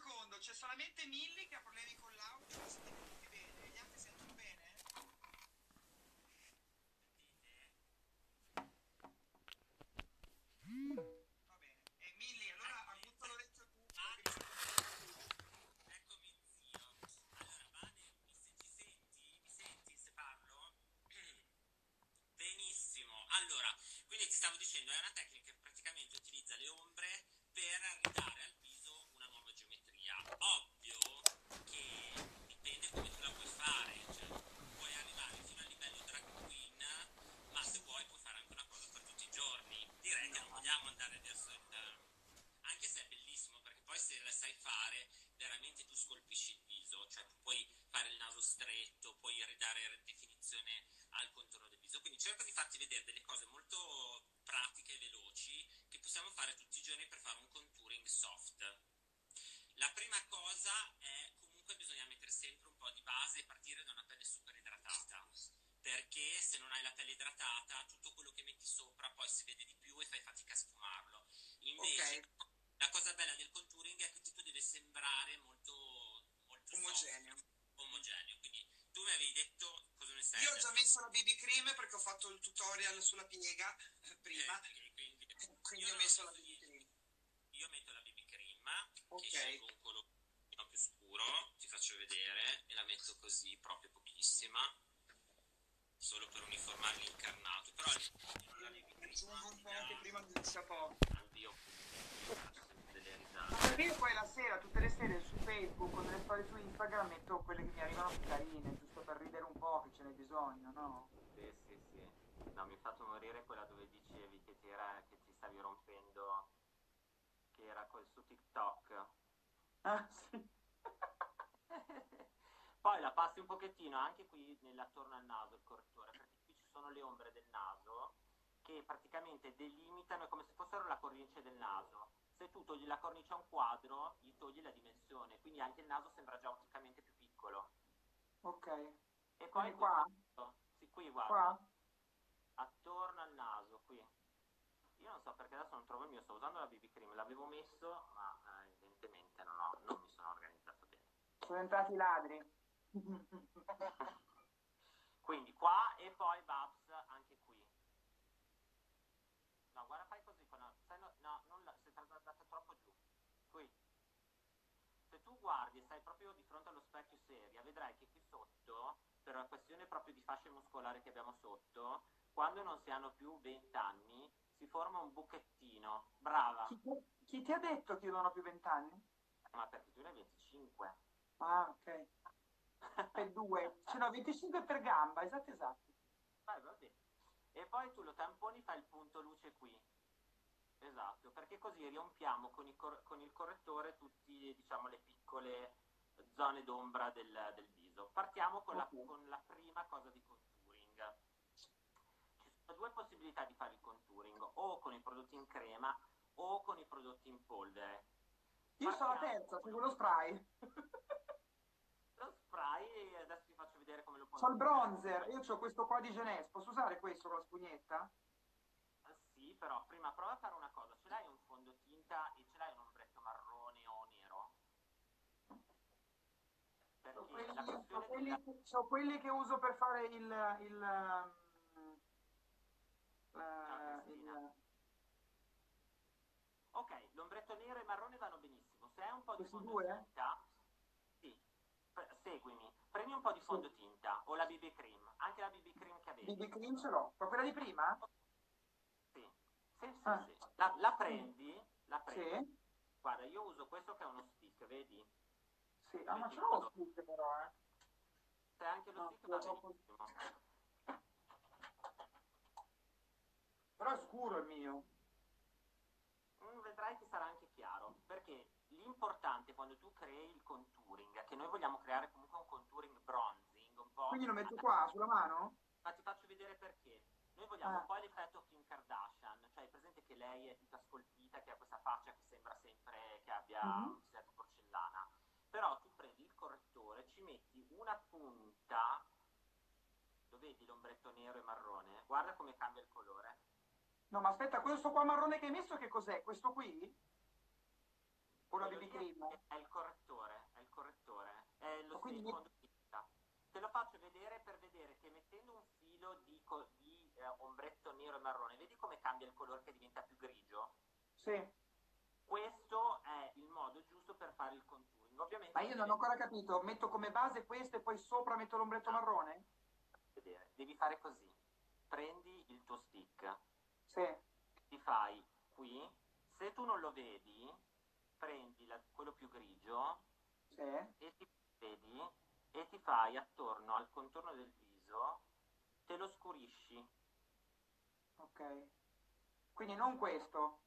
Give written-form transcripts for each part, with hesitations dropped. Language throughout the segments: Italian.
secondo, c'è solamente Milly che ha problemi con l'audio, mi sentite tutti bene? Gli altri sentono bene? Va bene. E Milly, allora aguzza l'orecchio tu, perché mi sento molto più. Eccomi zio. Allora, Vane, ci senti? Mi senti se parlo? Benissimo. Allora, quindi ti stavo dicendo, è una tecnica che praticamente utilizza le ombre per ridare al viso una nuova geometria. Ovvio che dipende come tu la vuoi fare, cioè puoi arrivare fino al livello drag queen, ma se vuoi puoi fare anche una cosa per tutti i giorni. Direi che non No. vogliamo andare verso anche se è bellissimo, perché poi se la sai fare, veramente tu scolpisci il viso, cioè tu puoi fare il naso stretto, puoi ridare definizione al contorno del viso. Quindi cerco di farti vedere delle cose molto pratiche e veloci che possiamo fare tutti i giorni per fare un contouring soft. La prima cosa è comunque bisogna mettere sempre un po' di base e partire da una pelle super idratata, perché se non hai la pelle idratata tutto quello che metti sopra poi si vede di più e fai fatica a sfumarlo. Ok, Invece la cosa bella del contouring è che tutto deve sembrare molto soft, omogeneo. omogeneo. Quindi tu mi avevi detto cosa ne sai Io ho già adesso? messo la BB cream perché ho fatto il tutorial sulla piega prima, Quindi quindi io ho non messo la uso BB niente. cream. Io metto la BB cream che Ok, scelgo un colore più scuro, ti faccio vedere e la metto così proprio pochissima, solo per uniformare l'incarnato. Però all'interno la BB aggiungo cream un ti po' anche dà prima del sapò. Dio, faccio sempre delle Ma risate. perché io poi la sera, tutte le sere su Facebook o nelle storie su Instagram metto quelle che mi arrivano più carine, giusto per ridere un po' che ce n'è bisogno, no? Sì, sì, sì. No, mi ha fatto morire quella dove dicevi che ti stavi rompendo, che era quel su TikTok. Ah, sì. Poi la passi un pochettino anche qui attorno al naso, il correttore, perché qui ci sono le ombre del naso che praticamente delimitano, è come se fossero la cornice del naso. Se tu togli la cornice a un quadro, gli togli la dimensione, quindi anche il naso sembra già otticamente più piccolo. Ok, E poi quindi qui qua, sotto, sì, qui guarda, qua, attorno al naso, qui. Io non so perché adesso non trovo il mio, sto usando la BB Cream, l'avevo messo, ma evidentemente non mi sono organizzato bene. sono entrati i ladri. Quindi qua e poi Babs anche qui. No, guarda, fai così con no, non la, sei andata troppo giù. Qui. Se tu guardi e stai proprio di fronte allo specchio seria, vedrai che qui sotto, per una questione proprio di fascia muscolare che abbiamo sotto, quando non si hanno più 20 anni, si forma un buchettino. Brava. Chi, chi ti ha detto che io non ho più 20 anni? Ma perché tu ne hai 25? Ah, ok. Per due. Ce n'ho 25 per gamba, esatto, esatto. Vai, va bene. E poi tu lo tamponi, fai il punto luce qui. Esatto, perché così riompiamo con il correttore tutte, diciamo, le piccole zone d'ombra del viso. Partiamo Ok. con la prima cosa di contouring. Ci sono due possibilità di fare il contouring, o con i prodotti in crema o con i prodotti in polvere. Io so la Partiamo terza, con su quello spray. lo spray e adesso ti faccio vedere come lo puoi C'ho il utilizzare. bronzer, io ho questo qua di Genes, posso usare questo con la spugnetta? Sì, però prima prova a fare una cosa. Ce l'hai un fondotinta e ce l'hai un ombretto marrone o nero? C'ho Perché la quelli, c'ho questione quelli della... che, c'ho quelli che uso per fare Ciao il Cristina. Ok, l'ombretto nero e marrone vanno benissimo. Se hai un po' di questi due? fondotinta, sì, seguimi. Prendi un po' di Sì. fondotinta o la BB cream, anche la BB cream che BB avevi. cream ce l'ho. Ma quella di prima? Sì, sì, sì, Ah, sì. La sì. prendi, la Sì, prendi. Guarda, io uso questo che è uno stick, vedi? sì. Lo Ah, ma metti ce un l'ho po' lo dove... stick però, eh. Se hai anche lo No, stick quello va troppo... benissimo. Però è scuro il mio. Vedrai che sarà anche chiaro, perché l'importante quando tu crei il contouring, che noi vogliamo creare comunque un contouring bronzing, un po'... Quindi lo metto qua, sulla mano? Ma ti faccio vedere perché. Noi vogliamo un Ah. po' l'effetto Kim Kardashian, cioè è presente che lei è tutta scolpita, che ha questa faccia che sembra sempre che Mhm. sia di porcellana. Però tu prendi il correttore, ci metti una punta, lo vedi l'ombretto nero e marrone? Guarda come cambia il colore. No, ma aspetta, questo qua marrone che hai messo che cos'è? Questo qui? O la Quello BB lì cream? è il correttore, è il correttore, è lo Ma quindi il fondotinta. Te lo faccio vedere per vedere che mettendo un filo di ombretto nero e marrone, vedi come cambia il colore che diventa più grigio? sì. Questo è il modo giusto per fare il contouring. Ma Ovviamente non io non ho deve ancora capito, metto come base questo e poi sopra metto l'ombretto marrone? vedere, devi fare così. Prendi il tuo stick, Sì, ti fai qui, se tu non lo vedi, prendi quello più grigio sì, e ti vedi e ti fai attorno al contorno del viso, te lo scurisci. ok. Quindi non questo,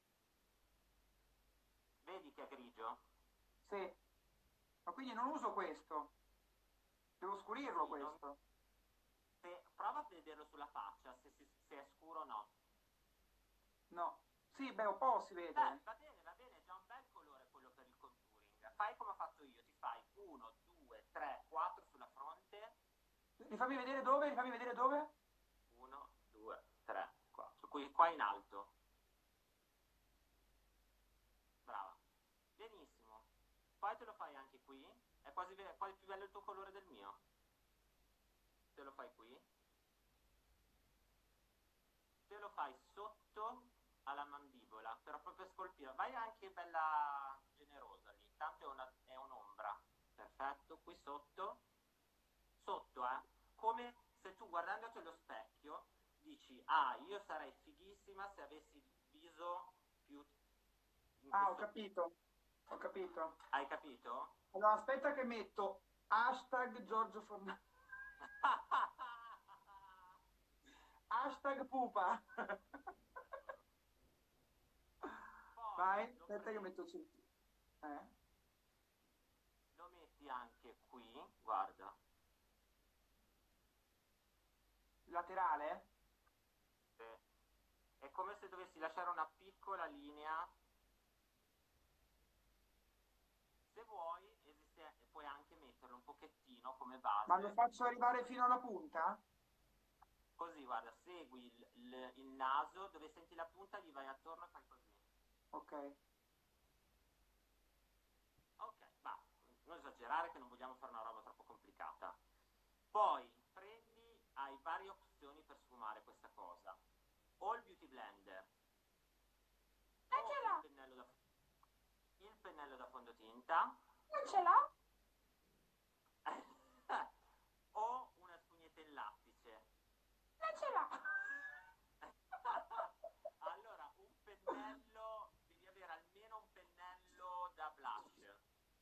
Vedi che è grigio? sì. Ma quindi non uso questo, devo scurirlo Sì, questo. prova a vederlo sulla faccia, se è scuro o no. No. Sì, beh, un po' si vede. Va bene, è già un bel colore quello per il contouring. Fai come ho fatto io, ti fai 1, 2, 3, 4 sulla fronte. Rifammi vedere dove, rifammi vedere dove. 1, 2, 3, 4. Qui, qua in alto. Brava. Benissimo. Poi te lo fai anche qui. È quasi più bello il tuo colore del mio. Te lo fai qui. Te lo fai sotto alla mandibola, però proprio scolpire. Vai anche bella generosa lì, tanto è un'ombra. Perfetto, qui sotto. Sotto, come se tu guardandoti allo specchio dici, ah, io sarei fighissima se avessi il viso più in Ah, ho questo... capito, ho capito. Hai capito? Allora, aspetta che metto hashtag Giorgio Fornaro. Hashtag pupa. Poi Vai, lo aspetta che metto prendi, su. Eh? lo metti anche qui, guarda. Laterale? Se- È come se dovessi lasciare una piccola linea. Se vuoi, puoi anche metterlo un pochettino come Ma lo base. faccio arrivare fino alla punta? Così, guarda, segui il naso, dove senti la punta, gli vai attorno e fai così. Ok. Ok, va, non esagerare che non vogliamo fare una roba troppo complicata. Poi hai varie opzioni per sfumare questa cosa. O il beauty blender, Non o ce l'ho, il pennello da fondotinta, non ce l'ho, o una spugnetta in lattice. non ce l'ho. Allora, un pennello, devi avere almeno un pennello da blush.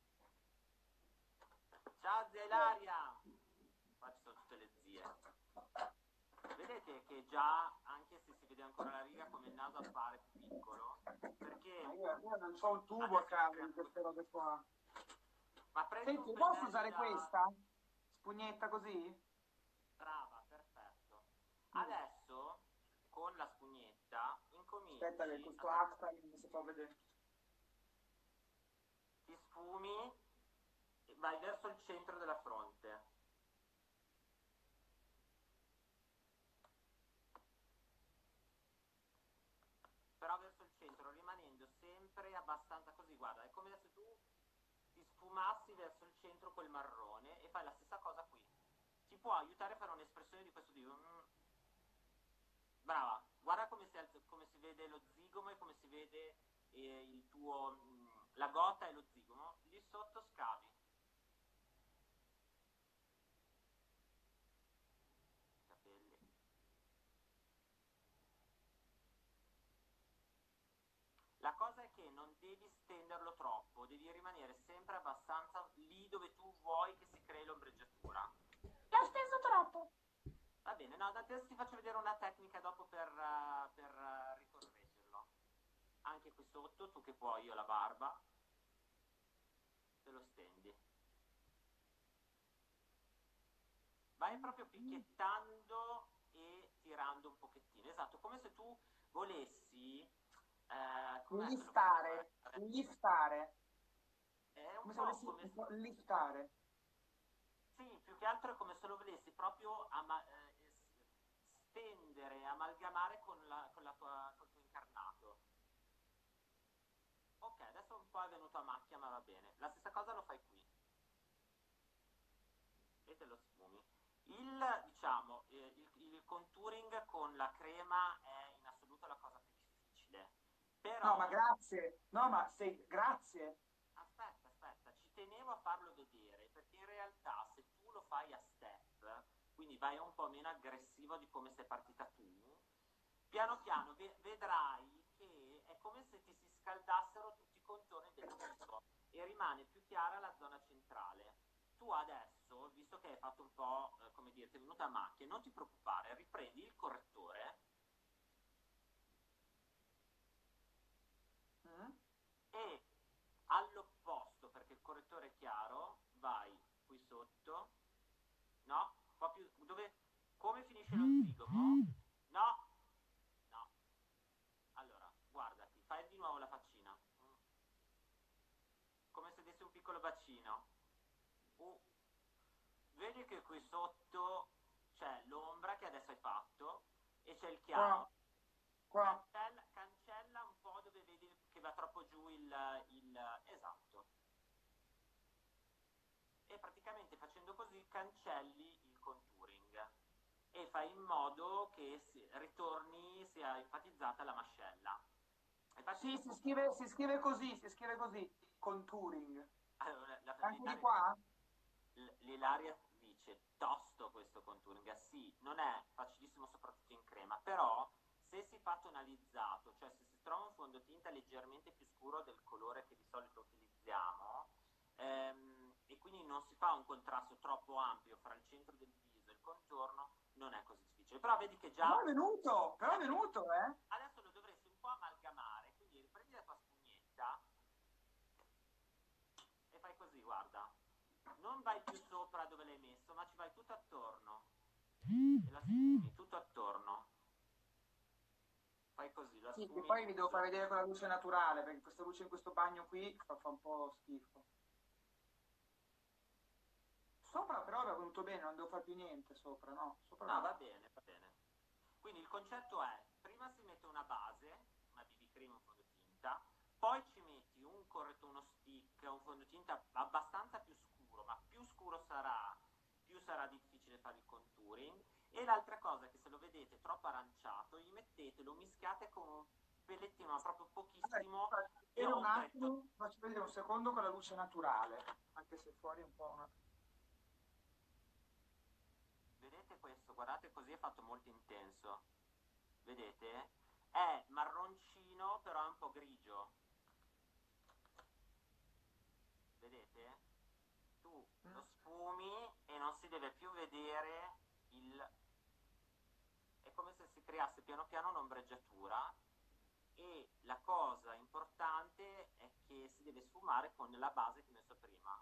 Ciao zia Ilaria! Qua ci sono tutte le zie. Vedete che già, anche se si vede ancora la riga, come il naso appare più piccolo? Ma Perché io non ho un tubo a adesso casa di entriamo queste robe qua. Ma prendi Senti, un posso pennello usare da... questa? Spugnetta così? Brava, perfetto. Mm. Adesso, con la spugnetta, Aspetta che incominci a questo hashtag non si fa vedere. ti sfumi e vai verso il centro della fronte. Però verso il centro, rimanendo sempre abbastanza così, guarda, è come se tu ti sfumassi verso il centro quel marrone e fai la stessa cosa qui. Ti può aiutare a fare un'espressione di questo tipo. Brava, guarda come si vede lo zigomo e come si vede la gota e lo zigomo. Lì sotto scavi. Capelli. La cosa è che non devi stenderlo troppo, devi rimanere sempre abbastanza lì dove tu vuoi che si crei l'ombreggiatura. L'ho steso troppo. Va bene, no, adesso ti faccio vedere una tecnica dopo per ricorreggerlo. Anche qui sotto, tu che puoi, io la barba, te lo stendi. Vai proprio picchiettando e tirando un pochettino. Esatto, come se tu volessi... come te lo posso Liftare, fare? liftare. È un Come se po' volessi come... liftare. Sì, più che altro è come se lo volessi proprio stendere, amalgamare col tuo incarnato. Ok, adesso un po' è venuto tua macchia, ma va bene. La stessa cosa lo fai qui e te lo sfumi. Diciamo, il contouring con la crema è in assoluto la cosa più difficile. No, ma Però, grazie. No, ma sei... Grazie. aspetta, ci tenevo a farlo vedere, perché in realtà se tu lo fai a step, quindi vai un po' meno aggressivo di come sei partita tu, piano piano vedrai che è come se ti si scaldassero tutti i contorni del viso e rimane più chiara la zona centrale. Tu adesso, visto che hai fatto un po', come dire, ti è venuta a macchia, non ti preoccupare, riprendi il correttore Mm? e all'opposto, perché il correttore è chiaro, vai qui sotto, no, un po' più, dove, come finisce lo zigomo? No, no, allora, guardati, fai di nuovo la faccina, come se dessi un piccolo bacino. Uh, Vedi che qui sotto c'è l'ombra che adesso hai fatto e c'è il Qua, chiaro. qua. Cancella un po' dove vedi che va troppo giù esatto. E praticamente facendo così cancelli il contouring e fai in modo che ritorni, sia enfatizzata la mascella. Infatti, Sì, si scrive così. Contouring. allora, Anche di qua? l'Ilaria dice tosto questo contouring, sì, non è facilissimo soprattutto in crema, però se si fa tonalizzato, cioè se si trova un fondotinta leggermente più scuro del colore che di solito utilizziamo, e quindi non si fa un contrasto troppo ampio fra il centro del viso e il contorno, non è così difficile. Però vedi che già... Però è venuto, eh? Adesso lo dovresti un po' amalgamare, quindi riprendi la tua spugnetta e fai così, guarda. Non vai più sopra dove l'hai messo, ma ci vai tutto attorno. E la sfumi tutto attorno. Fai così, la Sì, che sfumi poi vi devo far tutto. vedere con la luce naturale, perché questa luce in questo bagno qui fa un po' schifo. Sopra però è venuto bene, non devo fare più niente sopra, no? Sopra No, no. va bene, va bene. Quindi il concetto è, prima si mette una base, una BB cream, un fondotinta, poi ci metti un correttore, uno stick, un fondotinta abbastanza più scuro, ma più scuro sarà, più sarà difficile fare il contouring. E l'altra cosa è che se lo vedete troppo aranciato, gli mettete, lo mischiate con un pellettino, ma proprio Vabbè, pochissimo, faccio di vedere un ombretto. attimo, faccio vedere un secondo con la luce naturale, anche se fuori è un po' una... Vedete questo? Guardate, così è fatto molto intenso. Vedete? È marroncino, però è un po' grigio. Vedete? Tu lo sfumi e non si deve più vedere il... È come se si creasse piano piano un'ombreggiatura e la cosa importante è che si deve sfumare con la base che ho messo prima.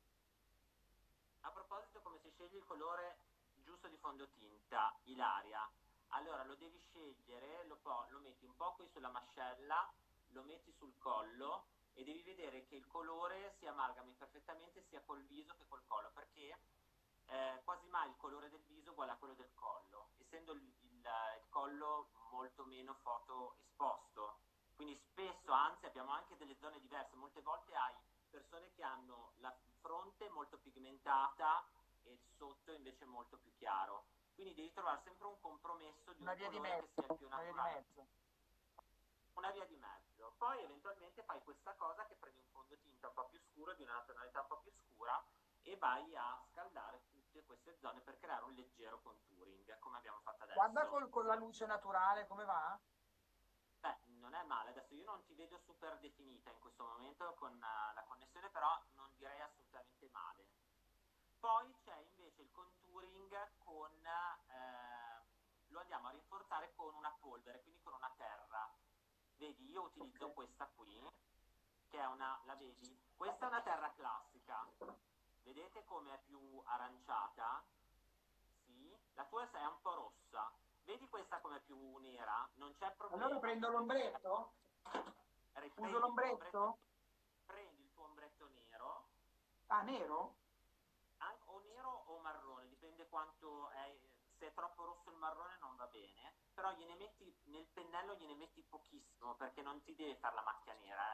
A proposito, come si sceglie il colore giusto di fondotinta, Ilaria? Allora, lo devi scegliere, lo metti un po' qui sulla mascella, lo metti sul collo e devi vedere che il colore si amalgami perfettamente sia col viso che col collo, perché quasi mai il colore del viso è uguale a quello del collo, essendo il collo molto meno foto esposto. Quindi spesso, anzi, abbiamo anche delle zone diverse. Molte volte hai persone che hanno la fronte molto pigmentata e il sotto invece molto più chiaro. Quindi devi trovare sempre un compromesso di Una un via di colore che mezzo, sia il più una via di naturale. mezzo. Una via di mezzo. Poi eventualmente fai questa cosa che prendi un fondotinta un po' più scuro, di una tonalità un po' più scura, e vai a scaldare tutte queste zone per creare un leggero contouring, come abbiamo fatto Guarda adesso. con la luce naturale come va. Beh, non è male, adesso io non ti vedo super definita in questo momento con la connessione, però non direi assolutamente male. Poi c'è invece il contouring con, lo andiamo a rinforzare con una polvere, quindi con una terra. Vedi, io utilizzo Ok. questa qui, che è una, la vedi? Questa è una terra classica. Vedete come è più aranciata? Sì, la tua è un po' rossa. Vedi questa come è più nera? Non c'è Allora problema prendo perché l'ombretto? Uso riprendi l'ombretto? prendi il tuo ombretto nero, Ah, nero? o nero o marrone, dipende quanto è, se è troppo rosso il marrone non va bene, però gliene metti nel pennello gliene metti pochissimo perché non ti deve fare la macchia nera, eh.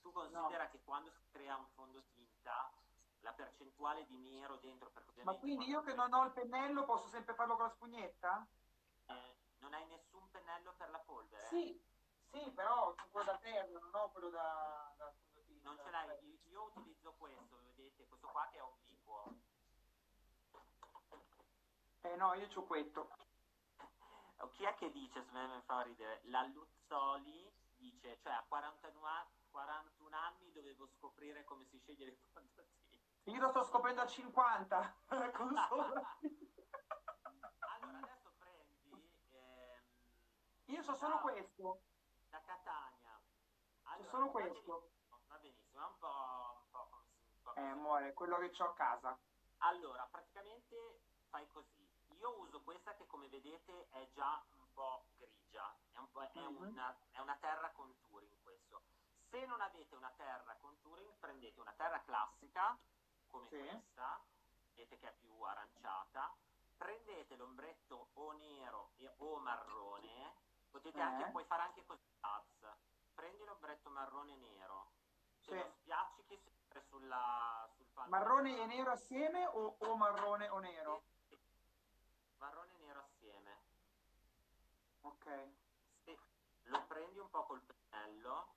tu No. considera che quando si crea un fondotinta, la percentuale di nero dentro, perché Ma ovviamente quindi quando io tu che non ho il pennello posso sempre farlo con la spugnetta? non hai nessun pennello per la polvere? Sì, sì, però quello da terra, non ho quello da Non ce fondotinta. l'hai? Io utilizzo questo, vedete, questo qua che è obliquo. No, io c'ho questo. Chi è che dice, se me mi fa ridere, la Luzzoli dice, cioè a 41 anni dovevo scoprire come si sceglie le fondotinta. Io lo sto scoprendo a 50, con solo... Allora, adesso prendi Io so solo da, questo, da Catania. c'è Allora, solo questo. va benissimo, è un po' come un po' così. Amore, quello che ho a casa. Allora, praticamente fai così. Io uso questa che come vedete è già un po' grigia, Mhm. è una terra contouring questo. Se non avete una terra contouring, prendete una terra classica come Sì, questa, vedete che è più aranciata, prendete l'ombretto o nero o marrone, potete anche, eh, puoi fare anche così, prendi l'ombretto marrone e nero, te sì. lo spiaccichi sempre sul Marrone e pannolino. nero assieme o marrone o Sì, nero? sì, marrone e nero assieme. Ok. Se lo prendi un po' col pennello,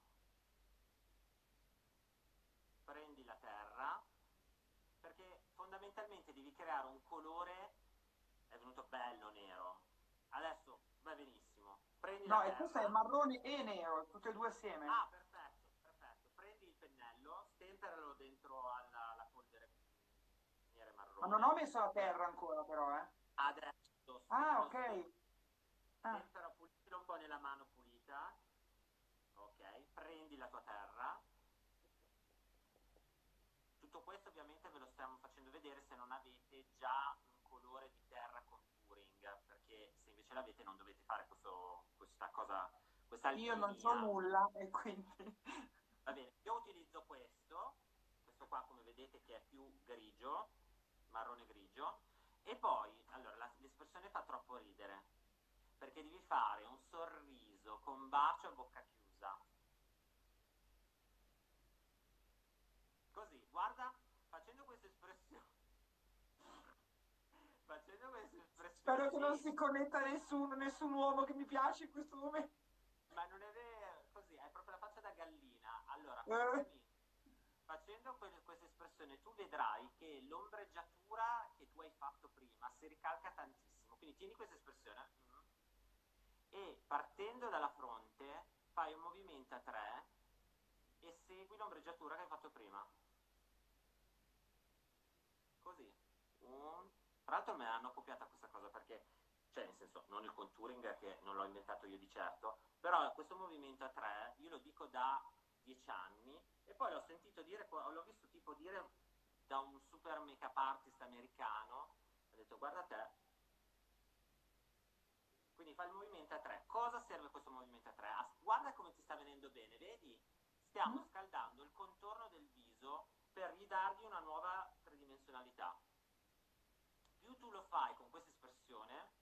prendi la terra, perché fondamentalmente devi creare un colore, è venuto bello nero. Adesso va benissimo. Prendi la No, e questo è terra. marrone e nero, tutte e due assieme. Ah, perfetto, perfetto. Prendi il pennello, stemperalo dentro alla polvere nera e Ma non ho marrone. messo la terra ancora però, eh. Adesso Ah, lo ok. Ah, stempera, pulito un po' nella mano pulita. Ok, prendi la tua terra. Tutto questo ovviamente ve lo stiamo facendo vedere se non avete già un colore di terra contouring, perché se invece l'avete non dovete fare questa cosa, questa io non so alchimia. nulla e quindi... Va bene, io utilizzo questo qua come vedete che è più grigio, marrone grigio, e poi, allora, l'espressione fa troppo ridere, perché devi fare un sorriso con bacio a bocca chiusa. Così, guarda, facendo questa espressione, facendo questa Spero espressione, che non vedi? si connetta nessuno, nessun uomo che mi piace in questo momento. Ma non è vero, così, hai proprio la faccia da gallina. Allora, Eh, praticamente, facendo questa espressione, tu vedrai che l'ombreggiatura che tu hai fatto prima si ricalca tantissimo. Quindi tieni questa espressione e partendo dalla fronte fai un movimento a 3 e segui l'ombreggiatura che hai fatto prima. Così. Tra l'altro me l'hanno copiata questa cosa perché, cioè nel senso, non il contouring che non l'ho inventato io di certo, però questo movimento a 3 io lo dico da 10 anni e poi l'ho sentito dire, l'ho visto tipo dire da un super make-up artist americano, ho detto guarda te, quindi fa il movimento a 3. Cosa serve questo movimento a 3? Guarda come ti sta venendo bene, vedi? Stiamo scaldando il contorno del viso per ridargli una nuova tridimensionalità. Più tu lo fai con questa espressione,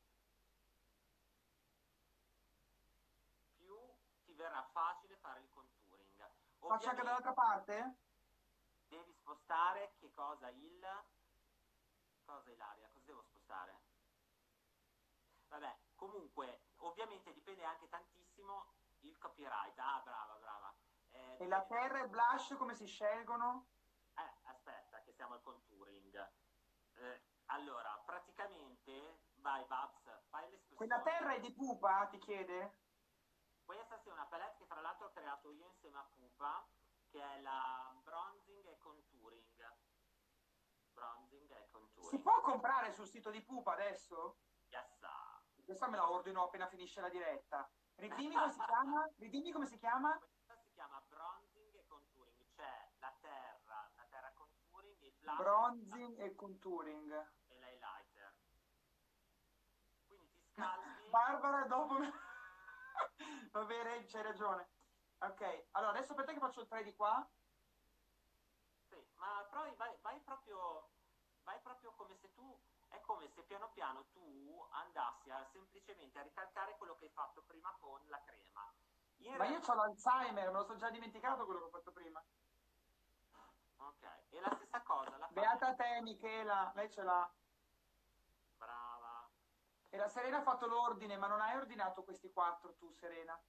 più ti verrà facile fare il contouring. Faccio anche Ovviamente dall'altra parte? devi spostare che cosa cosa Ilaria? Cosa devo spostare? Vabbè, comunque, ovviamente dipende anche tantissimo il copyright. Ah, brava, brava. E la Dipende terra e il tantissimo. blush come si scelgono? Aspetta, che siamo al contouring. Allora, praticamente, vai Babs, fai Quella terra l'espressione. è di pupa, ti chiede? Questa è una palette che tra l'altro ho creato io insieme a Pupa, che è la Bronzing e Contouring. Bronzing e Si Contouring. può comprare sul sito di pupa adesso? Yes. Questa me la ordino appena finisce la diretta. Ridimmi come si chiama? Ridimmi come si chiama? Questa si chiama Bronzing e Contouring, c'è la terra contouring, il blush Bronzing e contouring. e l'highlighter. Quindi ti scaldi. Barbara, dopo... Va bene, c'hai ragione. Ok, allora adesso aspetta che faccio il 3 di qua. Sì, ma poi vai proprio come se tu, è come se piano piano tu andassi semplicemente a ricalcare quello che hai fatto prima con la crema. In Ma io realtà, ho l'Alzheimer, me lo sono già dimenticato quello che ho fatto prima. ok, e la stessa cosa la fai. Beata te, Michela, lei ce l'ha. Brava. E la Serena ha fatto l'ordine, ma non hai ordinato questi quattro tu, Serena.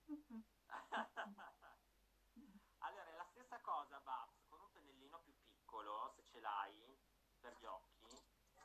Allora, è la stessa cosa, Babs, con un pennellino più piccolo, se ce l'hai, per gli occhi.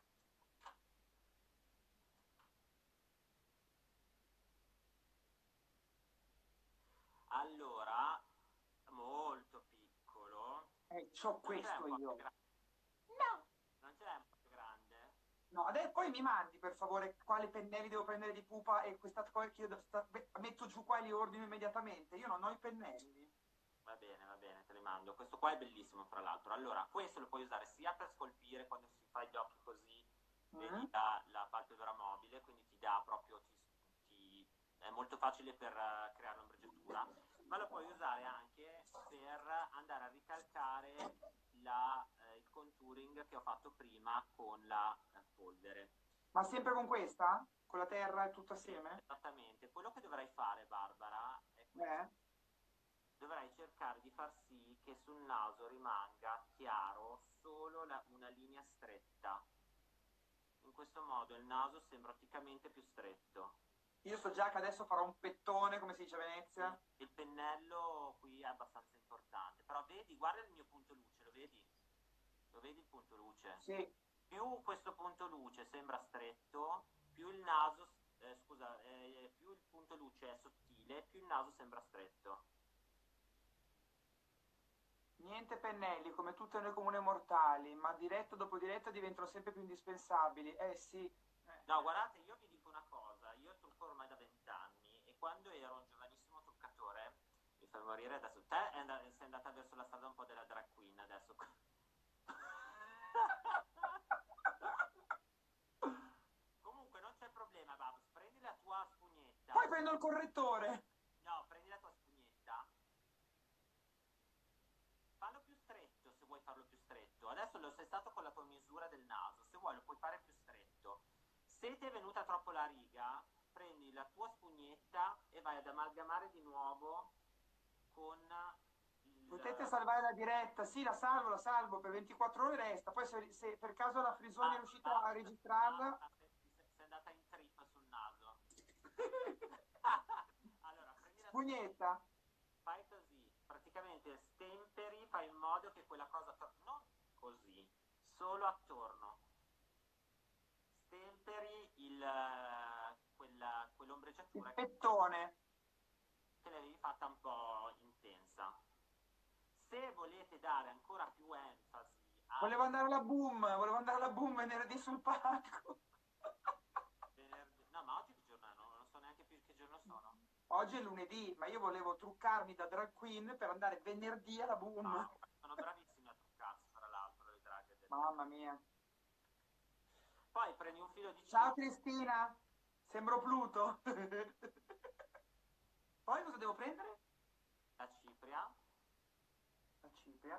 Allora, molto piccolo. C'ho Non ce l'hai un questo po' più io. grande? No. Non ce l'hai un po' più grande? No, adesso poi mi mandi per favore quali pennelli devo prendere di pupa e questa cosa che io metto giù qua e li ordino immediatamente. Io non ho i pennelli. Va bene, te li mando. Questo qua è bellissimo, fra l'altro. Allora, questo lo puoi usare sia per scolpire quando si fa gli occhi così, vedi Mm? la palpebra mobile, quindi ti dà proprio, è molto facile per creare l'ombreggiatura, ma lo puoi usare anche per andare a ricalcare il contouring che ho fatto prima con la polvere. Ma sempre con questa? Con la terra e tutto Sì, assieme? esattamente. Quello che dovrai fare, Barbara, è questo. Eh? Dovrai cercare di far sì che sul naso rimanga chiaro solo una linea stretta. In questo modo il naso sembra otticamente più stretto. Io so già che adesso farò un pettone, come si dice a Sì, Venezia. il pennello qui è abbastanza importante, però vedi, guarda il mio punto luce, lo vedi? Lo vedi il punto luce? Sì. Più questo punto luce sembra stretto, più il naso, scusa, più il punto luce è sottile, più il naso sembra stretto. Niente pennelli, come tutte noi comuni mortali, ma diretta dopo diretta diventano sempre più indispensabili. Eh sì. No, guardate, io vi dico una cosa, io trucco ormai da 20 anni e quando ero un giovanissimo truccatore, mi fai morire adesso, te sei andata verso la strada un po' della drag queen adesso. Comunque non c'è problema, Babs, prendi la tua Poi spugnetta, prendo il correttore. no, prendi la tua spugnetta, fallo più stretto se vuoi farlo più stretto. Adesso lo sei stato con la tua misura del naso, se vuoi lo puoi fare più stretto. Se ti è venuta troppo la riga, prendi la tua spugnetta e vai ad amalgamare di nuovo con Potete il... salvare la diretta? Sì, la salvo, per 24 ore resta. Poi se per caso la Frisoni è riuscita a registrarla, Basta, sei andata in trip sul naso. Allora, prendi la tua spugnetta. fai così, praticamente stemperi, fai in modo che quella cosa, non così, solo attorno, stemperi Il quell'ombreggiatura pettone. che l'avevi fatta un po' intensa. Se volete dare ancora più enfasi Volevo andare alla boom venerdì sul palco. venerdì, no, ma oggi che giorno è? Non so neanche più che giorno sono. Oggi è lunedì, ma io volevo truccarmi da drag queen per andare venerdì alla boom. No, sono bravissimi a truccarsi, tra l'altro, le draghe del... Mamma mia. Poi prendi un filo di Ciao cipria, Cristina, sembro Pluto. Poi cosa devo prendere? la cipria, La cipria.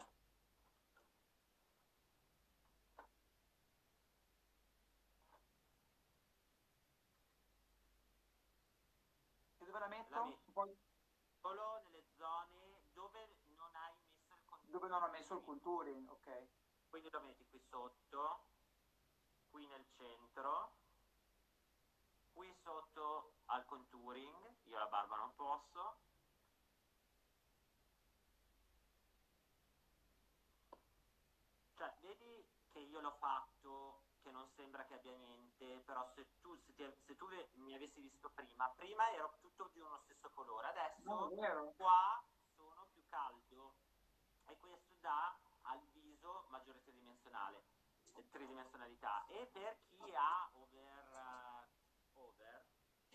E dove la la metto? metti Poi solo nelle zone dove non hai messo il dove non ho contouring. messo il contouring, ok. Quindi lo metti qui sotto, qui nel centro, qui sotto al contouring, io la barba non posso. Cioè, vedi che io l'ho fatto, che non sembra che abbia niente, però se tu mi avessi visto prima ero tutto di uno stesso colore, No, adesso è vero. qua sono più caldo e questo dà al viso maggiore tridimensionalità. E per chi ha over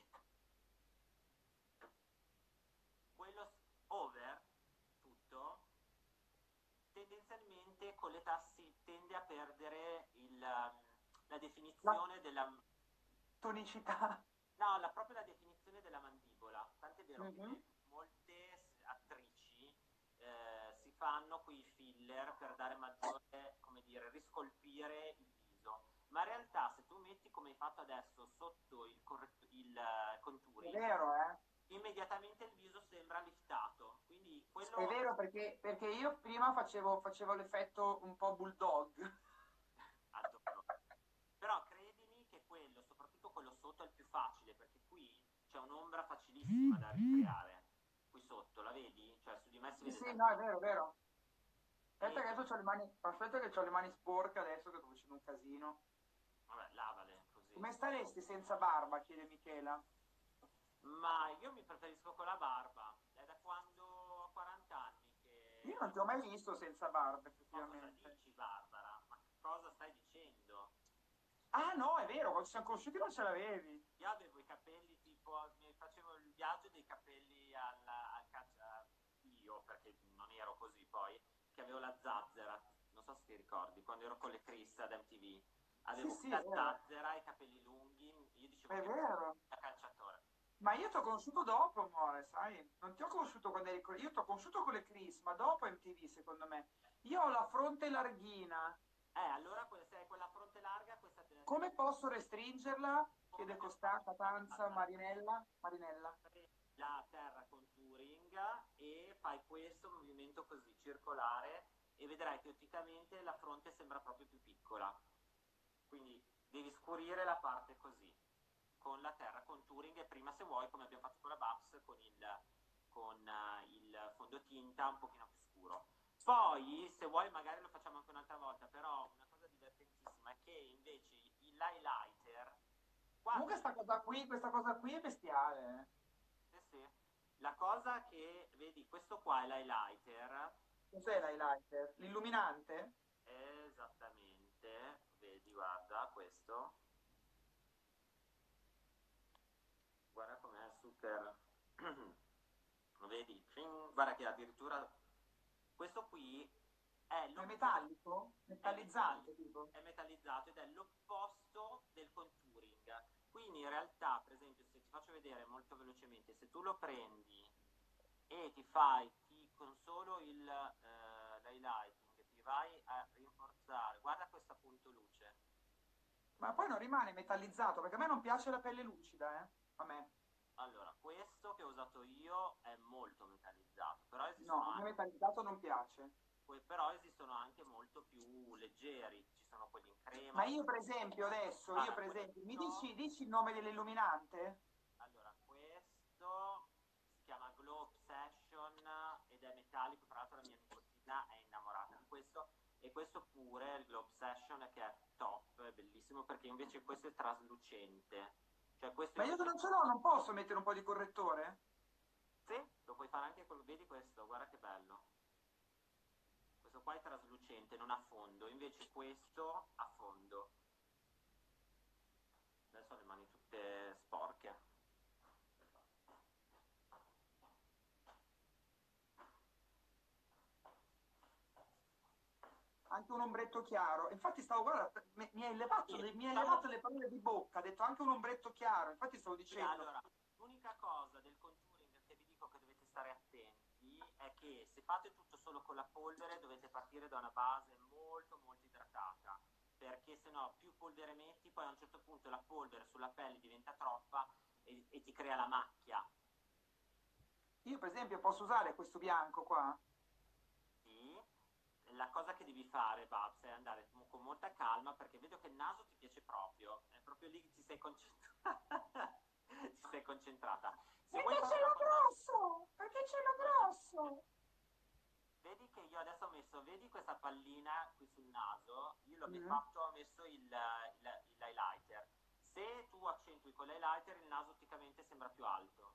quello over tutto tendenzialmente con l'età si tende a perdere la La definizione della... tonicità. No, proprio la definizione della mandibola. Tant'è vero Mhm. che molte attrici si fanno quei filler per dare maggiore, come dire, riscolpire il viso. Ma in realtà se tu metti come hai fatto adesso sotto il È contouring, vero, eh? immediatamente il viso sembra liftato, quindi È quello vero perché io prima facevo l'effetto un po' bulldog. adoro. Però credimi che quello, soprattutto quello sotto, è il più facile, perché qui c'è un'ombra facilissima da ricreare. Qui sotto, la vedi? Cioè su di me si Sì, vede sì, no, tantissimo. è vero. Aspetta E che adesso ho le mani, aspetta che ho le mani sporche adesso che sto facendo un casino. vabbè, lavale così. Come staresti senza barba? Chiede Michela. Ma io mi preferisco con la barba. È da quando ho 40 anni Io che... non ti ho mai visto senza barba, Ma cosa effettivamente. dici, Barbara? Ma che cosa stai dicendo? Ah, no, è vero, quando ci siamo conosciuti non ce l'avevi. Io avevo i capelli tipo, mi facevo il viaggio dei capelli al caccia, io perché non ero così poi, che avevo la zazzera, non so se ti ricordi, quando ero con le Chris ad MTV, Sì, avevo sì, è questa vero. zazzera, i capelli lunghi, io dicevo È che vero. da calciatore. Ma io ti ho conosciuto dopo, amore, sai? Non ti ho conosciuto quando eri con... Io ti ho conosciuto con le Chris, ma dopo MTV, secondo me. Io ho la fronte larghina. Allora se hai quella fronte larga, questa Come posso restringerla? come Chiede abbiamo fatto Costanza, noi, Tanza, guarda, Marinella. Marinella. la terra contouring e fai questo movimento così circolare e vedrai che otticamente la fronte sembra proprio più piccola. Quindi devi scurire la parte così con la terra contouring e prima se vuoi come abbiamo fatto con la Babs con il fondotinta un pochino più scuro. Poi se vuoi magari lo facciamo anche un'altra volta, però una cosa divertentissima è che invece l'highlighter Comunque quando questa cosa qui è bestiale. sì, sì. La cosa che vedi, questo qua è l'highlighter, Cos'è l'highlighter? L'illuminante? esattamente, vedi, guarda questo, guarda com'è super, vedi, guarda che addirittura questo qui è È l'opposto, metallico? è Metallizzante, metallico, tipo? è metallizzato ed è l'opposto del contouring. Quindi in realtà, per esempio, se ti faccio vedere molto velocemente, se tu lo prendi e con solo l'highlighting, ti vai a rinforzare, guarda questo appunto luce. Ma poi non rimane metallizzato, perché a me non piace la pelle lucida, eh? A me. Allora, questo che ho usato io è molto metallizzato, No, a me metallizzato non piace. però esistono anche molto più leggeri, ci sono quelli in crema. Ma io per esempio adesso, io Allora, per esempio, questo dici il nome dell'illuminante? Questo si chiama Glow Obsession ed è metallico, tra l'altro la mia nipotina è innamorata di questo e questo pure, il Glow Obsession che è top, è bellissimo perché invece questo è traslucente, cioè questo Ma io che invece non ce l'ho, non posso mettere un po' di correttore? sì, lo puoi fare anche con, vedi questo, guarda che bello. Questo qua è traslucente, non a fondo, invece questo a fondo. Adesso ho le mani tutte sporche. Anche un ombretto chiaro. Infatti stavo, guarda, Sì, mi hai diciamo levato le parole di bocca, ha detto anche un ombretto chiaro. Infatti stavo sì, dicendo, allora, l'unica cosa del contouring che vi dico che dovete stare attenti è che se fate tutto solo con la polvere dovete partire da una base molto molto idratata, perché se no più polvere metti, poi a un certo punto la polvere sulla pelle diventa troppa e ti crea la macchia. io per esempio posso usare questo bianco qua? Sì, la cosa che devi fare, Babs, è andare con molta calma perché vedo che il naso ti piace proprio, è proprio lì che ti sei concentrata. Ti sei concentrata. Se vuoi Perché fare ce una l'ho cosa grosso? Perché ce l'ho grosso? vedi che io adesso ho messo, vedi questa pallina qui sul naso? Io l'ho Mm. fatto, ho messo l'highlighter. Se tu accentui con l'highlighter, il naso otticamente sembra più alto.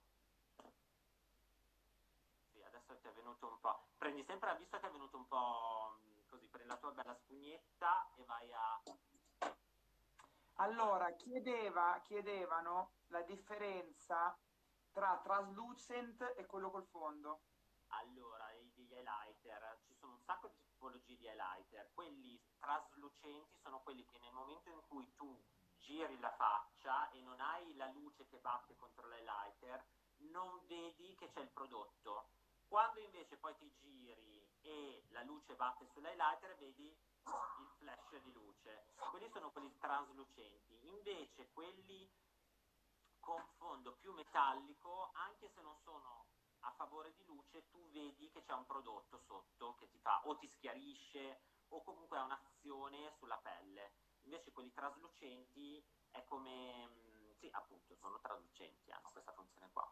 Sì, adesso ti è venuto un po'. Prendi sempre, visto che è venuto un po' così, prendi la tua bella spugnetta e vai a. Allora, chiedevano la differenza tra translucent e quello col fondo. Allora, degli highlighter, ci sono un sacco di tipologie di highlighter. Quelli traslucenti sono quelli che nel momento in cui tu giri la faccia e non hai la luce che batte contro l'highlighter, non vedi che c'è il prodotto. Quando invece poi ti giri e la luce batte sull'highlighter, vedi il flash di luce. Quelli sono quelli traslucenti. Invece quelli con fondo più metallico, anche se non sono a favore di luce, tu vedi che c'è un prodotto sotto che ti fa o ti schiarisce o comunque ha un'azione sulla pelle. Invece quelli traslucenti è come, sì, appunto, sono traslucenti, hanno questa funzione qua.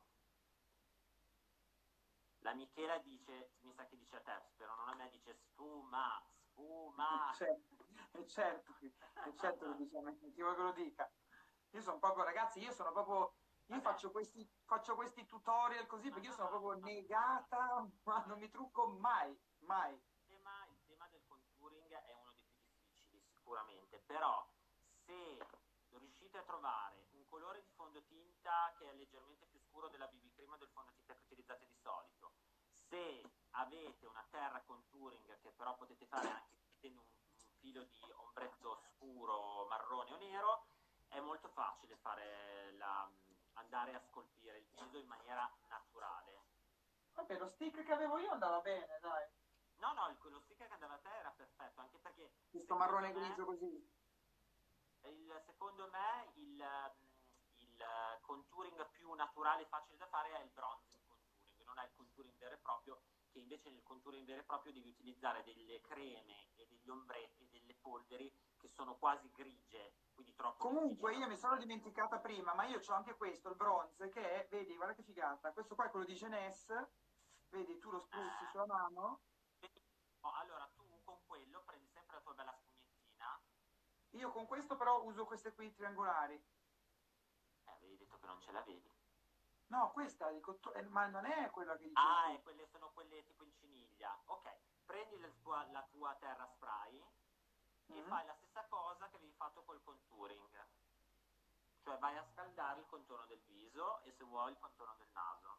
La Michela dice, mi sa che dice a te, spero non a me, dice sfuma, sfuma. È certo che diciamo, ti vuoi che lo dica. Io sono proprio, ragazzi, io faccio questi tutorial così perché io sono proprio negata, ma non mi trucco mai, mai. Il tema del contouring è uno dei più difficili sicuramente, però se riuscite a trovare un colore di fondotinta che è leggermente più scuro della BB cream o del fondotinta che utilizzate di solito, se avete una terra contouring che però potete fare anche mettendo un filo di ombretto scuro, marrone o nero, è molto facile andare a scolpire il viso in maniera naturale. Vabbè, lo stick che avevo io andava bene, dai. No, quello sticker che andava a te era perfetto, anche perché Questo marrone grigio così. secondo me il contouring più naturale e facile da fare è il bronzing contouring, non è il contouring vero e proprio, che invece nel contouring vero e proprio devi utilizzare delle creme e degli ombretti e delle polveri che sono quasi grigie, quindi troppo Comunque difficili. io mi sono dimenticata prima, ma io ho anche questo, il bronze, che è, vedi, guarda che figata. Questo qua è quello di Jeunesse, vedi, tu lo spruzzi sulla mano. Allora tu con quello prendi sempre la tua bella spugnettina. Io con questo però uso queste qui triangolari. Avevi detto che non ce l'avevi. No, questa, dico, ma non è quella che dici tu. Sono quelle tipo in ciniglia. Ok, prendi la tua terra spray e fai la stessa cosa che avevi fatto col contouring. Cioè vai a scaldare il contorno del viso e se vuoi il contorno del naso.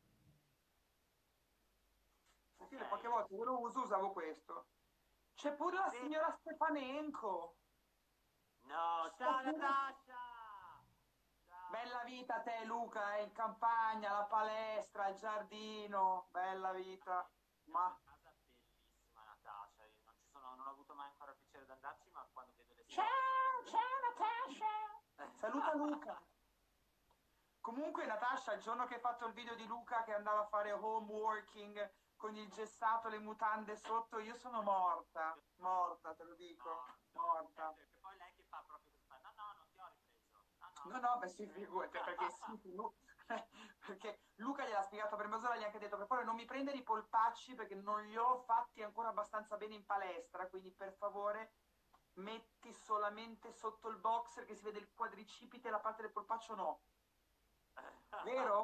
Perché le poche volte che lo uso usavo questo. C'è pure la signora Stefanenko. No, ciao Natasha! Ciao. Bella vita te Luca, in campagna, la palestra, il giardino, bella vita. Ma Casa bellissima Natasha, io non ho avuto mai ancora il piacere di andarci, ma quando vedo le ciao Natasha. Saluta Luca. Comunque Natasha, il giorno che hai fatto il video di Luca che andava a fare home working con il gessato, le mutande sotto, io sono morta. Morta, te lo dico. Morta. Perché poi lei che fa proprio questo, no, non ti ho ripreso. No, beh sì, figurati, perché sì, perché Luca gliel'ha spiegato per mezz'ora, gli ha anche detto per favore non mi prendere i polpacci perché non li ho fatti ancora abbastanza bene in palestra, quindi per favore metti solamente sotto il boxer che si vede il quadricipite e la parte del polpaccio no. Vero?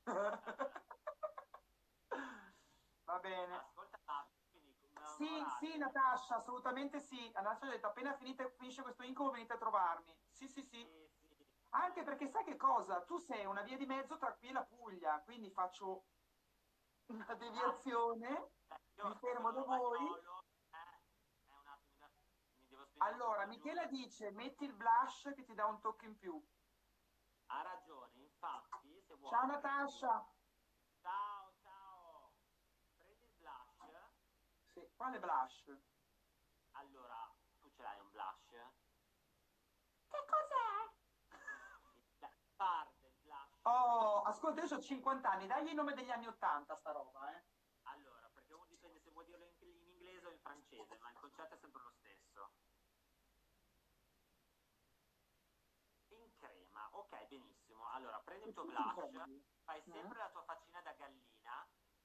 Va bene. Ascolta, quindi Sì, Natasha, assolutamente sì. Natasha ha detto appena finisce questo incubo venite a trovarmi. Sì. Anche perché sai che cosa? Tu sei una via di mezzo tra qui e la Puglia, quindi faccio una deviazione, mi fermo da voi. È un attimo, mi devo spiegare. Allora, Michela dice metti il blush che ti dà un tocco in più. Ha ragione, infatti, se vuoi. Ciao Natasha. Ciao. Prendi il blush. Sì, quale blush? Allora, tu ce l'hai un blush? Che cos'è? Parte il blush. Oh, ascolta, io ho 50 anni, dagli il nome degli anni 80 sta roba, eh. Allora, perché uno dipende se vuoi dirlo in inglese o in francese, ma il concetto è sempre lo stesso. In crema, ok, benissimo. Allora, prendi il tuo blush, fai sempre la tua faccina da gallina,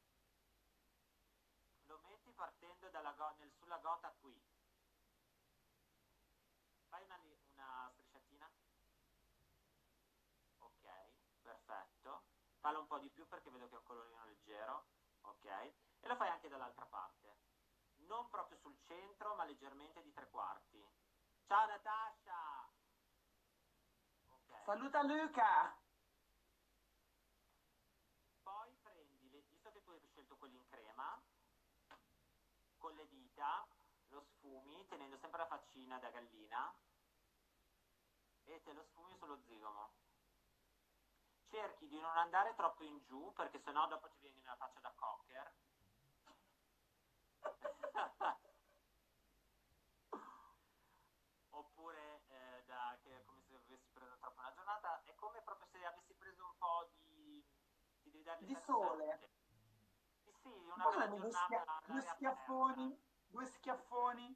lo metti partendo sulla gota qui. Fai una strisciatina. Ok, perfetto. Fallo un po' di più perché vedo che è un colorino leggero. Ok, e lo fai anche dall'altra parte. Non proprio sul centro, ma leggermente di 3/4. Ciao Natasha! Ok. Saluta Luca! Poi visto che tu hai scelto quelli in crema, con le dita lo sfumi tenendo sempre la faccina da gallina e te lo sfumi sullo zigomo. Cerchi di non andare troppo in giù perché sennò dopo ti viene una faccia da cocker. Oppure come se avessi preso troppo una giornata. È come proprio se avessi di sole. Sì, una Cosa bella mi giornata due all'aria schiaffoni, aperta. due schiaffoni.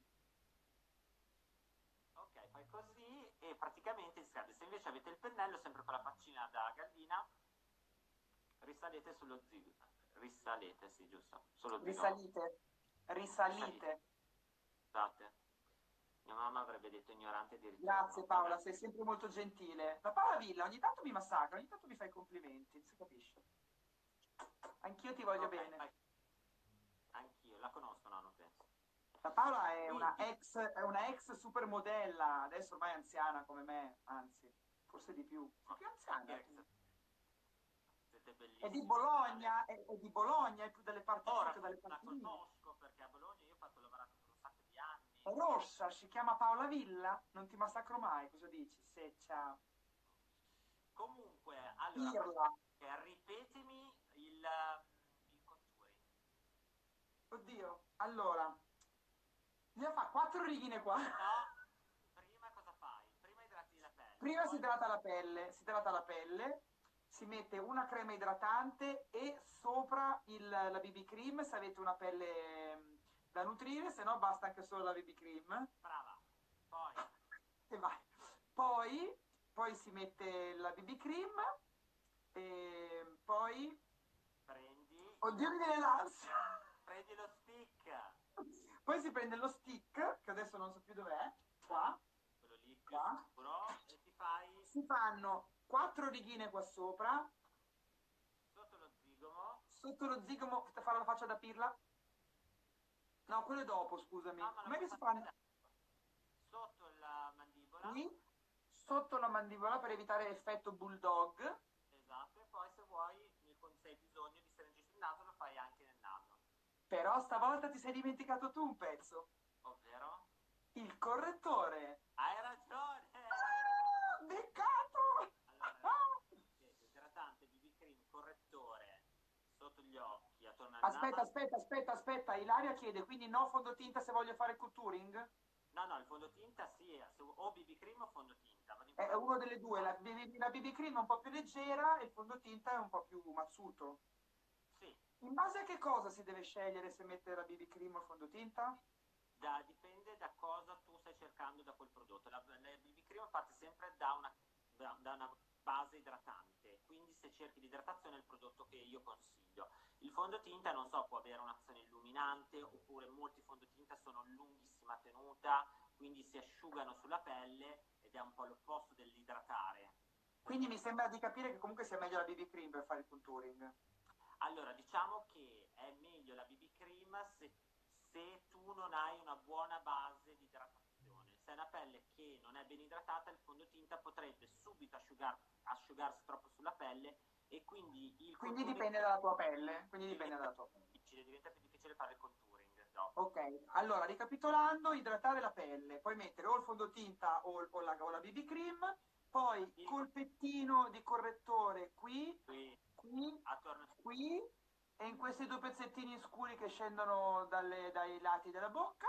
Ok, fai così e praticamente scade. Se invece avete il pennello, sempre con la faccina da gallina, risalite sullo zigomo. Risalite, sì, giusto. Sullo zigomo. Risalite, Risalite. risalite. Scusate. Mia mamma avrebbe detto ignorante di Grazie ritorno. Paola, Vabbè. sei sempre molto gentile. La Paola Villa ogni tanto mi massacra, ogni tanto mi fai complimenti, si capisce. Anch'io ti voglio Ok, bene. vai. Anch'io, la conosco, no, non penso. La Paola Quindi, è una ex supermodella, adesso ormai è anziana come me, anzi, forse di più. Sei no, più anziana tu. siete È di bellissimi. Bologna, è di Bologna, è più dalle parti tue Ora che dalle la parti mie. conosco perché a Bologna io ho fatto lavorato per un sacco di anni. È rossa, si chiama Paola Villa, non ti massacro mai, cosa dici? Seccia, Comunque, allora, pirla. ripetimi il contouring. Oddio, allora, bisogna fare quattro righine qua. No, prima cosa fai? Prima idrati la pelle, Prima poi si idrata la pelle, si mette una crema idratante e sopra la BB cream se avete una pelle da nutrire, se no basta anche solo la BB cream. brava, poi E vai. Poi, poi si mette la BB cream e poi... prendi, Oddio, mi viene l'ansia! prendi lo stick, Poi si prende lo stick, che adesso non so più dov'è, qua, quello lì più qua. scuro, e ti fai Si fanno quattro righine qua sopra, sotto lo zigomo. sotto lo zigomo, fare la faccia da pirla. No, quello è dopo, scusami. No, ma la Com'è puoi che si fare fa? adesso. Sotto la mandibola, Qui, sotto la mandibola per evitare l'effetto bulldog. esatto, e poi se vuoi, se hai bisogno di stringere il naso, lo fai anche nel naso, Però stavolta ti sei dimenticato tu un pezzo. ovvero? Il correttore. Hai ragione! Ah, beccato! Allora, idratante, BB cream, correttore, sotto gli occhi, attorno al Aspetta, naso. aspetta, aspetta, aspetta. Ilaria chiede, quindi no fondotinta se voglio fare contouring? No, no, il fondotinta sì, o BB cream o fondotinta, ma È l'importante uno delle due. La BB cream è un po' più leggera e il fondotinta è un po' più mazzuto. sì, In base a che cosa si deve scegliere se mettere la BB cream o il fondotinta? dipende da cosa tu stai cercando da quel prodotto. La BB cream parte sempre da una base idratante, quindi se cerchi l'idratazione è il prodotto che io consiglio. Il fondotinta, non so, può avere un'azione illuminante, oppure molti fondotinta sono lunghissima tenuta, quindi si asciugano sulla pelle ed è un po' l'opposto dell'idratare. Quindi mi sembra di capire che comunque sia meglio la BB cream per fare il contouring. Allora, diciamo che è meglio la BB cream se tu non hai una buona base di idratazione. Se hai una pelle che non è ben idratata, il fondotinta potrebbe subito asciugarsi troppo sulla pelle e quindi il Quindi contouring dipende dalla tua pelle. Quindi dipende diventa dalla tua più pelle. difficile, diventa più difficile fare il contouring dopo. Ok, allora ricapitolando, idratare la pelle, poi mettere o il fondotinta o la BB cream, poi Il colpettino di correttore qui, qui qui, attorno qui e in questi due pezzettini scuri che scendono dai lati della bocca.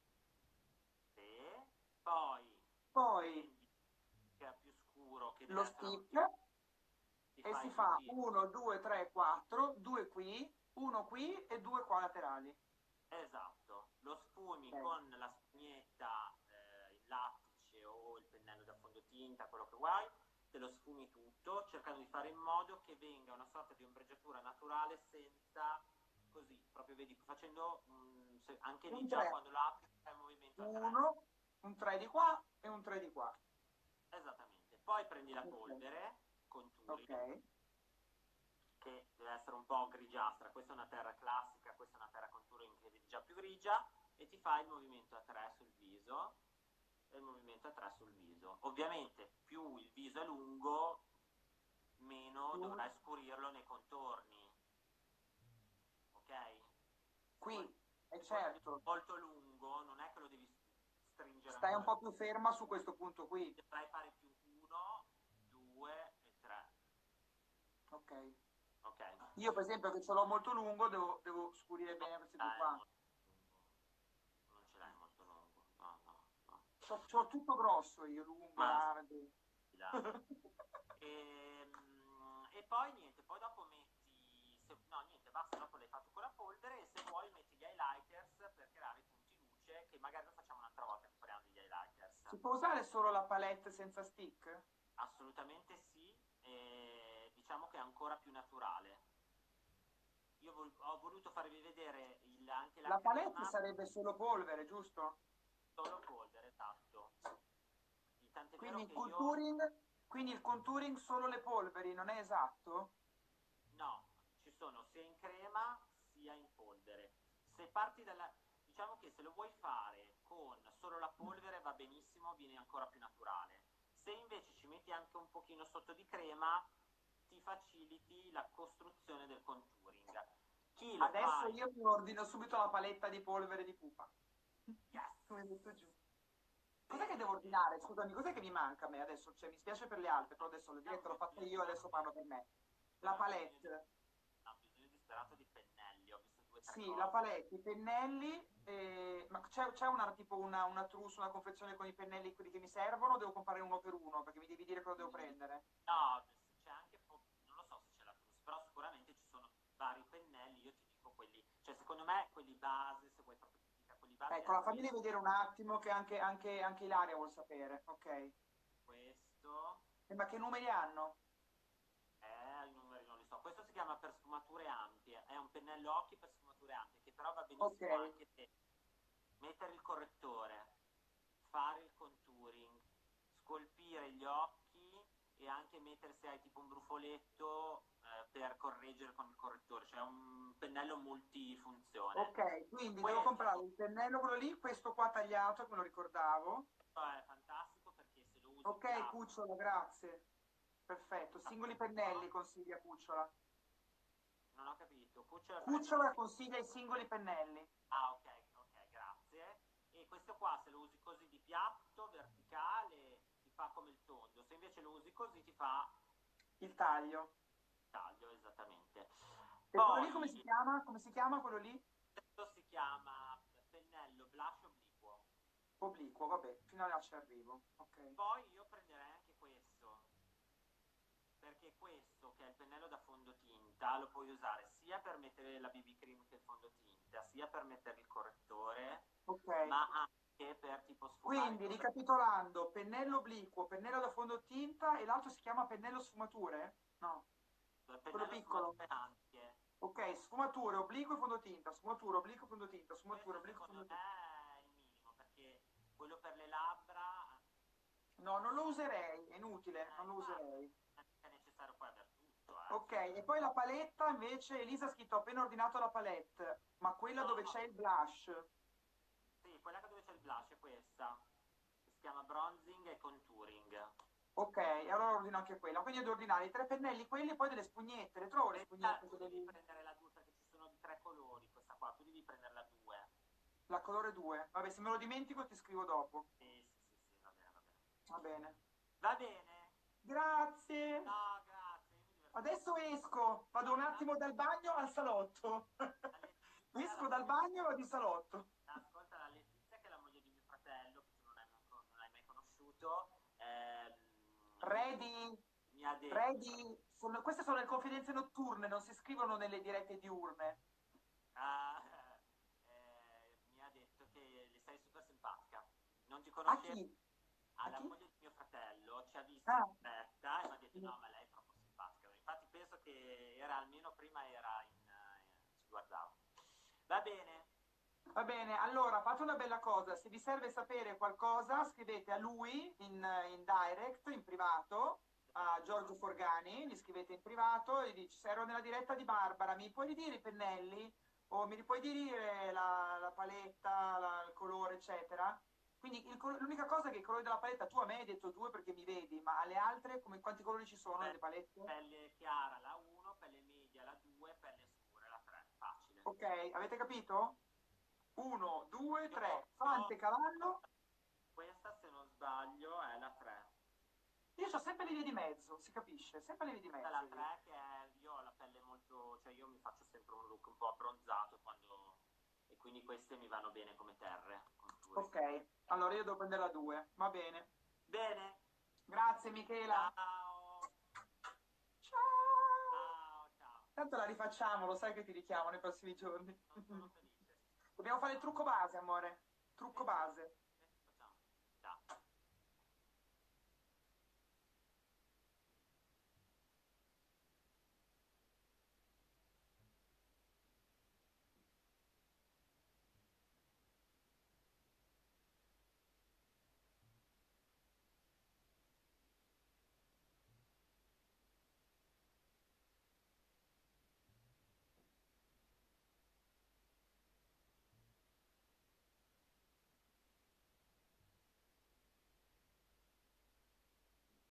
sì, poi Poi prendi che è più scuro, che deve lo essere stick ti e fai si il fa giro. 1, 2, 3, 4, 2 qui, 1 qui e 2 qua laterali. Esatto, lo sfumi Ok. con la spugnetta, il lattice o il pennello da fondotinta, quello che vuoi, te lo sfumi tutto, cercando di fare in modo che venga una sorta di ombreggiatura naturale senza così, proprio vedi, facendo anche lì Un già 3, quando lo apri fai il movimento a 3. 1, un 3 di qua e un 3 di qua. Esattamente. Poi prendi la Ok, polvere, conturi, ok. che deve essere un po' grigiastra. Questa è una terra classica, questa è una terra contouring che vedi già più grigia, e ti fai il movimento a 3 sul viso e il movimento a 3 sul viso. Ovviamente più il viso è lungo, meno Più dovrai scurirlo nei contorni, ok? Se vuoi qui, è se vuoi un viso certo, molto lungo, non è che lo devi stringere stai un ancora, po' più ferma su questo punto qui. dovrai fare più 1, 2 e 3, Ok. ok? Io per esempio che ce l'ho molto lungo, devo scurire bene questi due È qua. molto lungo. Non ce l'hai molto lungo. No, no, no. C'ho tutto grosso io, lungo, Ma largo. dai. E poi niente, poi dopo metti No, niente, basta, dopo l'hai fatto con la polvere e se vuoi metti gli highlighters per creare i punti luce, che magari lo facciamo un'altra volta che parliamo degli highlighters. Si può usare solo la palette senza stick? Assolutamente sì, e diciamo che è ancora più naturale. Io ho voluto farvi vedere anche la La palette crema, sarebbe solo polvere, giusto? solo polvere, esatto. Tant'è Quindi vero il che io contouring, quindi il contouring solo le polveri, non è esatto? no, ci sono sia in crema sia in polvere. Se parti dalla... Diciamo che se lo vuoi fare con solo la polvere va benissimo, viene ancora più naturale. Se invece ci metti anche un pochino sotto di crema, ti faciliti la costruzione del contouring. Chi lo Adesso fa? io mi ordino subito la paletta di polvere di pupa. Yes! Come butto giù. Cos'è che devo ordinare? Scusami, cos'è che mi manca a me adesso? Cioè, mi spiace per le altre, però adesso le dirette l'ho fatta io, adesso parlo per me. La palette. Ho bisogno disperato di pennelli, ho visto due o tre Sì, la cose. palette, i pennelli, ma c'è una, tipo una trousse, una confezione con i pennelli quelli che mi servono o devo comprare uno per uno? Perché mi devi dire cosa devo prendere. No, c'è anche, non lo so se c'è la trousse, però sicuramente ci sono vari pennelli, io ti dico quelli, cioè secondo me quelli base, se vuoi proprio ti dica quelli base Ecco, è la fammi vedere un attimo che anche Ilaria vuol sapere. Ok. questo, Ma che numeri hanno? i numeri non li so, questo si chiama per sfumature ampie, è un pennello occhi per sfumature ampie, che però va Ok. benissimo anche se mettere il correttore, fare il contouring, scolpire gli occhi e anche mettere se hai tipo un brufoletto per correggere con il correttore, cioè un pennello multifunzione. Ok, quindi devo Questo comprare il pennello quello lì, questo qua tagliato, che me lo ricordavo. è fantastico perché se lo usi Ok, piatto, cucciola, grazie. Perfetto, singoli pennelli consiglia cucciola. non ho capito, cuccia prende Cucciola consiglia i singoli pennelli. ah, ok, ok, grazie. E questo qua se lo usi così di piatto, verticale, ti fa come il tondo, se invece lo usi così ti fa Il taglio. il taglio, esattamente. E quello lì come Poi si chiama? Come si chiama quello lì? questo si chiama pennello blush obliquo. Obliquo, vabbè, fino a là ci arrivo. Ok. Poi io prenderei anche questo, perché questo, che è il pennello da fondotinta, lo puoi usare sia per mettere la BB cream che il fondotinta, sia per mettere il correttore, Ok. ma anche per tipo sfumare Quindi, il ricapitolando, pennello obliquo, pennello da fondotinta e l'altro si chiama pennello sfumature? No, quello pennello piccolo. sfumature ampie. Ok, sfumature, obliquo e fondotinta, sfumatura, obliquo e fondotinta, sfumatura, Questo obliquo e secondo me fondotinta. è il minimo, perché quello per le labbra, No, non lo userei, è inutile, non lo infatti, userei. è necessario poi aver tutto, Ok, cioè, e poi la paletta invece, Elisa ha scritto ho appena ordinato la palette, ma quella dove no, c'è il blush. sì, quella dove c'è il blush è questa, che si chiama bronzing e contouring. Ok, e allora ordino anche quella. Quindi devo ordinare i tre pennelli, quelli e poi delle spugnette. Le trovo le Questa spugnette tu che devi devi... prendere la 2 perché ci sono di tre colori, questa qua, tu devi prendere la 2. La colore 2. Vabbè, se me lo dimentico ti scrivo dopo. Sì, sì, sì, sì, va bene, va bene. Va bene. Va bene, Grazie. no, grazie, io mi diverto Adesso molto. esco, vado un attimo dal bagno al salotto. La Letizia, la Esco dal moglie di... bagno e vado in salotto. Ascolta, la Letizia che è la moglie di mio fratello, che tu non hai mai conosciuto, Ready? mi ha detto, Ready? Queste sono le confidenze notturne, non si scrivono nelle dirette diurne. ah, mi ha detto che le sei super simpatica. Non ti A conoscevo, chi? A alla chi? moglie di mio fratello, ci ha visti in Ah, diretta e mi ha detto no, ma lei è troppo simpatica. Infatti penso che era almeno prima era ci guardavo. Va bene, va bene, allora fate una bella cosa, se vi serve sapere qualcosa scrivete a lui in direct, in privato, a Giorgio Forgani, gli scrivete in privato e dici se ero nella diretta di Barbara, mi puoi ridire i pennelli? O mi puoi dire la paletta, il colore, eccetera? Quindi l'unica cosa è che il colore della paletta, tu a me hai detto due perché mi vedi, ma alle altre quanti colori ci sono nelle palette? pelle chiara la 1, pelle media la 2, pelle scure la 3. Facile. Ok, avete capito? 1, 2, Io, 3, io- Fante, cavallo. questa, se non sbaglio, è la 3. Io ho sempre le vie di mezzo, si capisce? Sempre le vie di Questa è mezzo la io. 3 che è, io ho la pelle molto, cioè io mi faccio sempre un look un po' abbronzato quando, e quindi queste mi vanno bene come terre, contouring. Ok, allora io devo prendere la 2, va bene. Bene, Grazie Michela. ciao, Ciao. ciao, ciao. Tanto la rifacciamo, lo sai che ti richiamo nei prossimi giorni. Sono felice. Dobbiamo fare il trucco base, amore. Trucco base.